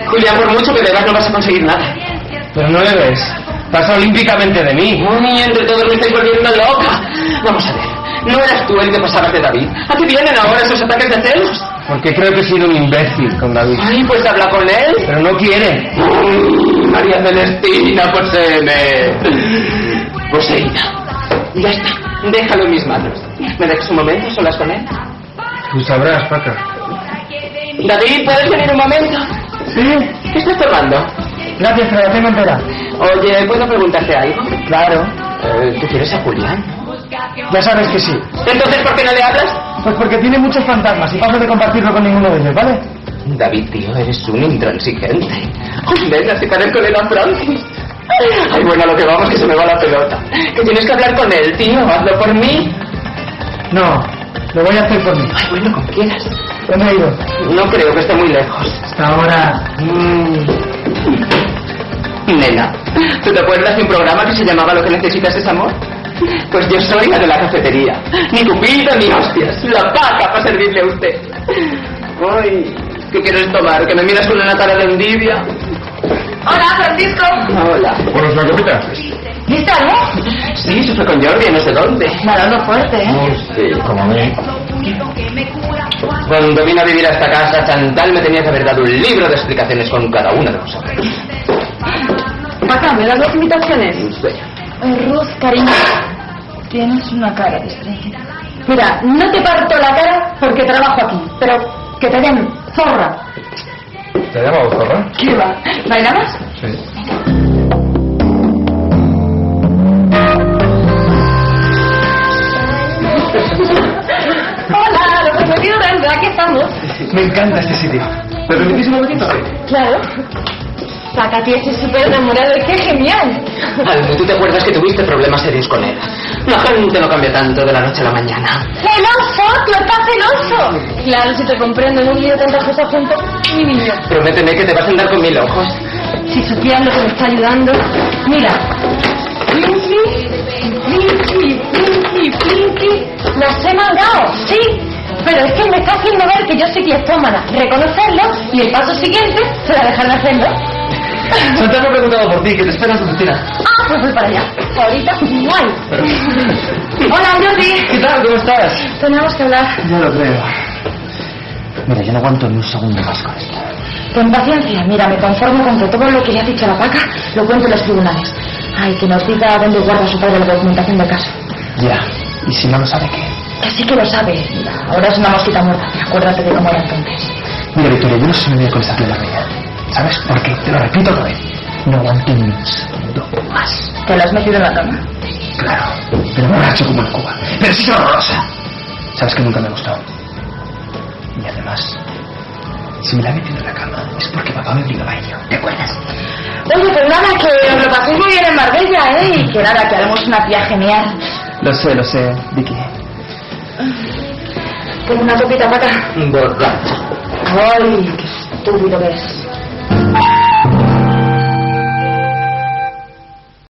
Julián, por mucho que bebas no vas a conseguir nada. Pero no le ves. Pasa olímpicamente de mí. Uy, entre todos me estáis volviendo loca. Vamos a ver. ¿No eras tú el que pasabas de David? ¿A qué vienen ahora esos ataques de celos? Porque creo que he sido un imbécil con David. Ay, pues habla con él. Pero no quiere. María Celestina, poseída. Ya está. Déjalo en mis manos. ¿Me dejas un momento solas con él? Tú sabrás, Paca. David, ¿puedes venir un momento? Sí. ¿Qué estás tomando? Gracias, te la tengo entera. Oye, ¿puedo preguntarte algo? Claro. ¿Tú quieres a Julián? Ya sabes que sí. ¿Entonces por qué no le hablas? Pues porque tiene muchos fantasmas y paso de compartirlo con ninguno de ellos, ¿vale? David, tío, eres un intransigente. Venga, se caer con él a Francis. Ay, bueno, a lo que vamos, que se me va la pelota. Que tienes que hablar con él, tío. Hazlo por mí. No, lo voy a hacer por mí. Ay, bueno, como quieras. ¿Dónde he ido? No creo que esté muy lejos. Hasta ahora. Nena, ¿tú te acuerdas de un programa que se llamaba Lo que necesitas es amor? Pues yo soy la de la cafetería. Ni cupido ni hostias. La Paca para servirle a usted. Ay, ¿qué quieres tomar? ¿Que me miras con una cara de envidia? Hola, Francisco. Hola. Bueno, ¿una copita? ¿Lista, no? Sí, se fue con Jordi, no sé dónde. Nadando fuerte, ¿eh? Sí. Como a mí. Cuando vine a vivir a esta casa, Chantal me tenía que haber dado un libro de explicaciones con cada una de vosotros. Paca, ¿me das las invitaciones? Sí. Ruth, cariño, tienes una cara de estrella. Mira, no te parto la cara porque trabajo aquí, pero que te den zorra. ¿Te llamo zorra? ¿Qué va? ¿Bailamos? Sí. Hola, lo prometido de verdad, aquí estamos. Me encanta este sitio. ¿Me permitís un momentito? Claro. Paca, tío, estoy súper enamorado, es que es genial. Almu, ¿tú te acuerdas que tuviste problemas serios con él? La gente no cambia tanto de la noche a la mañana. ¡Celoso! ¡Tú estás celoso! Claro, si te comprendo, hemos vivido tantas cosas juntos, mi niño. Prométeme que te vas a andar con 1000 ojos. Si supieran lo que me está ayudando. Mira. Flinky, Flinky, Flinky, Flinky. Los he mandado, sí. Pero es que me está haciendo ver que yo soy cleptómana. Reconocerlo y el paso siguiente será dejar de hacerlo. Chantal me ha preguntado por ti, que te espera en su oficina. Ah, pues voy para allá. Ahorita, guay. Hola, Jordi. ¿Qué tal? ¿Cómo estás? Tenemos que hablar. Ya lo creo. Mira, yo no aguanto ni un segundo más con esto. Con paciencia, mira, me conformo con que todo lo que le ha dicho la Paca lo cuente en los tribunales. Ay, que nos diga dónde guarda su padre la documentación del caso. Ya. ¿Y si no lo sabe qué? Que sí que lo sabe. Mira, ahora es una mosquita muerta. Acuérdate de cómo era entonces. Mira, Victoria, yo no sé si me voy a con esta piel mía. ¿Sabes? Porque, te lo repito otra vez, no aguanto ni un segundo más. ¿Te lo has metido en la cama? Claro, pero borracho como en Cuba. Pero sí que horrorosa. ¿Sabes que nunca me ha gustado? Y además, si me la he metido en la cama es porque papá me obligaba a ello. ¿Te acuerdas? Oye, pues nada, que os lo paséis muy bien en Marbella, ¿eh? Y que nada, que haremos una tía genial. Lo sé, Vicky. Pues una copita, Paca. Borracho. Ay, qué estúpido que es.